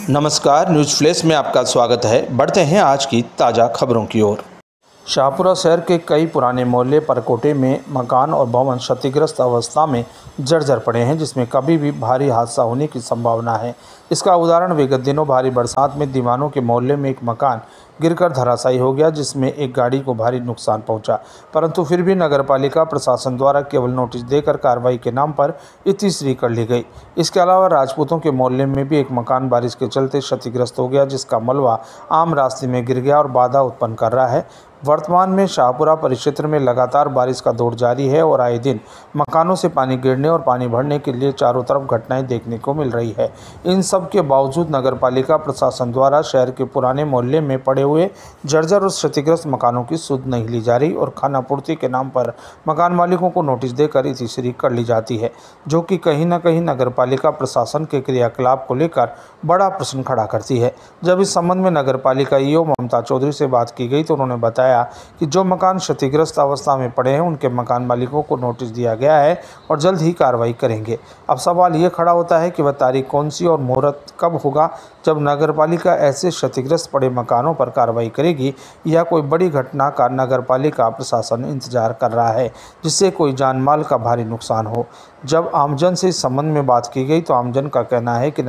नमस्कार, news flash में आपका स्वागत है। बढ़ते हैं आज की ताज़ा खबरों की ओर। शाहपुरा शहर के कई पुराने मोहल्ले परकोटे में मकान और भवन क्षतिग्रस्त अवस्था में जर्जर पड़े हैं, जिसमें कभी भी भारी हादसा होने की संभावना है। इसका उदाहरण विगत दिनों भारी बरसात में दीवानों के मोहल्ले में एक मकान गिरकर धराशायी हो गया, जिसमें एक गाड़ी को भारी नुकसान पहुंचा, परंतु फिर भी नगरपालिका प्रशासन द्वारा केवल नोटिस देकर कार्रवाई के नाम पर इतिश्री कर ली गई। इसके अलावा राजपूतों के मोहल्ले में भी एक मकान बारिश के चलते क्षतिग्रस्त हो गया, जिसका मलबा आम रास्ते में गिर गया और बाधा उत्पन्न कर रहा है। वर्तमान में शाहपुरा परिक्षेत्र में लगातार बारिश का दौर जारी है और आए दिन मकानों से पानी गिरने और पानी भरने के लिए चारों तरफ घटनाएं देखने को मिल रही है। इन सब के बावजूद नगरपालिका प्रशासन द्वारा शहर के पुराने मोहल्ले में पड़े हुए जर्जर और क्षतिग्रस्त मकानों की सुध नहीं ली जा रही और खानापूर्ति के नाम पर मकान मालिकों को नोटिस देकर इतिश्री कर ली जाती है, जो कि कहीं न कहीं नगरपालिका प्रशासन के क्रियाकलाप को लेकर बड़ा प्रश्न खड़ा करती है। जब इस संबंध में नगरपालिका ईओ ममता चौधरी से बात की गई तो उन्होंने बताया कि जो मकान क्षतिग्रस्त अवस्था में पड़े हैं उनके मकान मालिकों को नोटिस दिया गया है और जल्द ही कार्रवाई करेंगे। अब सवाल ये खड़ा होता है कि वह तारीख कौन सी और मुहूर्त कब होगा जब नगरपालिका ऐसे क्षतिग्रस्त पड़े मकानों पर कार्रवाई करेगी, या कोई बड़ी घटना का नगरपालिका प्रशासन इंतजार कर रहा है जिससे कोई जान माल का भारी नुकसान हो। जब आमजन से इस संबंध में बात की गई तो आमजन का कहना है कि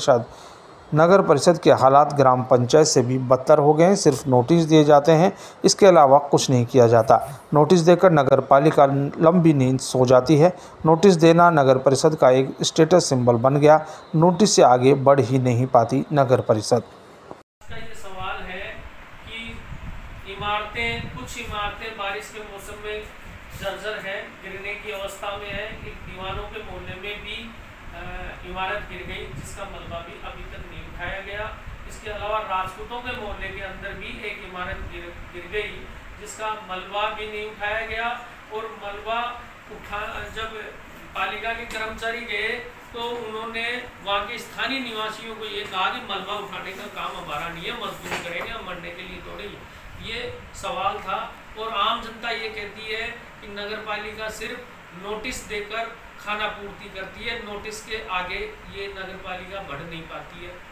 नगर परिषद के हालात ग्राम पंचायत से भी बदतर हो गए हैं। सिर्फ नोटिस दिए जाते हैं, इसके अलावा कुछ नहीं किया जाता। नोटिस देकर नगर पालिका लंबी नींद सो जाती है। नोटिस देना नगर परिषद का एक स्टेटस सिंबल बन गया। नोटिस से आगे बढ़ ही नहीं पाती नगर परिषद। ये सवाल है कि कुछ इमारतें बारिश के मौसम में जर्जर है, गिरने की अवस्था में है। एक दीवानों के मोहल्ले में भी इमारत गिर गई, जिसका मलबा भी अभी तक नहीं उठाया गया। इसके अलावा राजपूतों के मोहल्ले के अंदर भी एक इमारत गिर गई, जिसका मलबा भी नहीं उठाया गया। और मलबा जब पालिका के कर्मचारी गए तो उन्होंने वहाँ के स्थानीय निवासियों को ये कहा कि मलबा उठाने का काम हमारा नहीं है, मजदूर करेंगे, हम मरने के लिए थोड़ी। ये सवाल था और आम जनता ये कहती है कि नगर पालिका सिर्फ नोटिस देकर खाना पूर्ति करती है, नोटिस के आगे ये नगर पालिका बढ़ नहीं पाती है।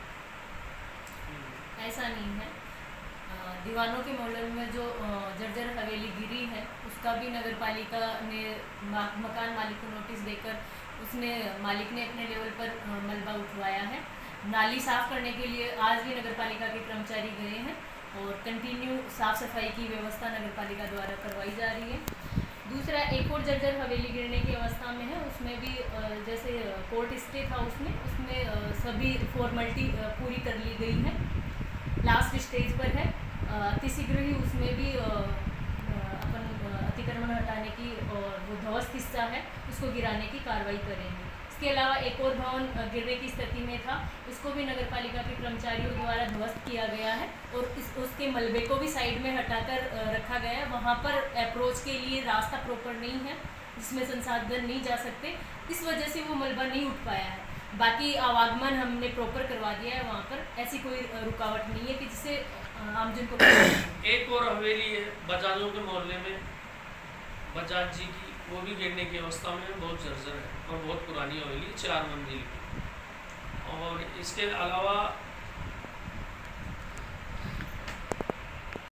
ऐसा नहीं है। दीवानों के मॉडल में जो जर्जर हवेली गिरी है उसका भी नगर पालिका ने मकान मालिक को नोटिस देकर मालिक ने अपने लेवल पर मलबा उठवाया है। नाली साफ करने के लिए आज भी नगर पालिका के कर्मचारी गए हैं और कंटिन्यू साफ सफाई की व्यवस्था नगर पालिका द्वारा करवाई जा रही है। दूसरा, एक और जर्जर हवेली गिरने की अवस्था में है, उसमें भी जैसे कोर्ट स्टे था उसमें सभी फॉर्मेलिटी पूरी कर ली गई है, लास्ट स्टेज पर है। अतिशीघ्र ही उसमें भी अपन अतिक्रमण हटाने की और वो ध्वस्त हिस्सा है उसको गिराने की कार्रवाई करेंगे। इसके अलावा एक और भवन गिरने की स्थिति में था, उसको भी नगरपालिका के कर्मचारियों द्वारा ध्वस्त किया गया है और उसके मलबे को भी साइड में हटाकर रखा गया है। वहाँ पर अप्रोच के लिए रास्ता प्रॉपर नहीं है, जिसमें संसाधन नहीं जा सकते, इस वजह से वो मलबा नहीं उठ पाया है। बाकी आवागमन हमने प्रॉपर करवा दिया है, वहाँ पर ऐसी कोई रुकावट नहीं है कि जिससे आमजन को एक और हवेली है बजाजों के मोहल्ले में, बजाज जी की, वो भी गिरने की अवस्था में बहुत जर्जर है और बहुत पुरानी हवेली, 4 मंजिल की। और इसके अलावा